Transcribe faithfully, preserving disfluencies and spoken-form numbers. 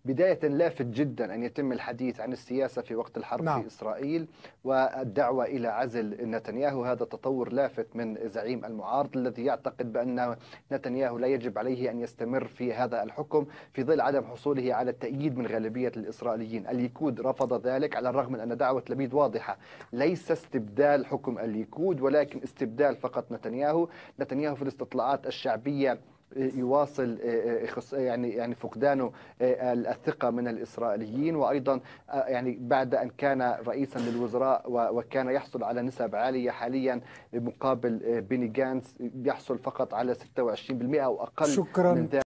بداية لافت جدا أن يتم الحديث عن السياسة في وقت الحرب نعم. في إسرائيل والدعوة إلى عزل نتنياهو. هذا تطور لافت من زعيم المعارضة الذي يعتقد بأن نتنياهو لا يجب عليه أن يستمر في هذا الحكم في ظل عدم حصوله على التأييد من غالبية الإسرائيليين. الليكود رفض ذلك على الرغم من أن دعوة لبيد واضحة، ليس استبدال حكم الليكود ولكن استبدال فقط نتنياهو. نتنياهو في الاستطلاعات الشعبية يواصل يعني يعني فقدانه الثقة من الإسرائيليين، وأيضا يعني بعد أن كان رئيسا للوزراء وكان يحصل على نسب عالية، حاليا مقابل بيني جانتس يحصل فقط على ستة وعشرين بالمئة أو أقل من شكرا. ذلك.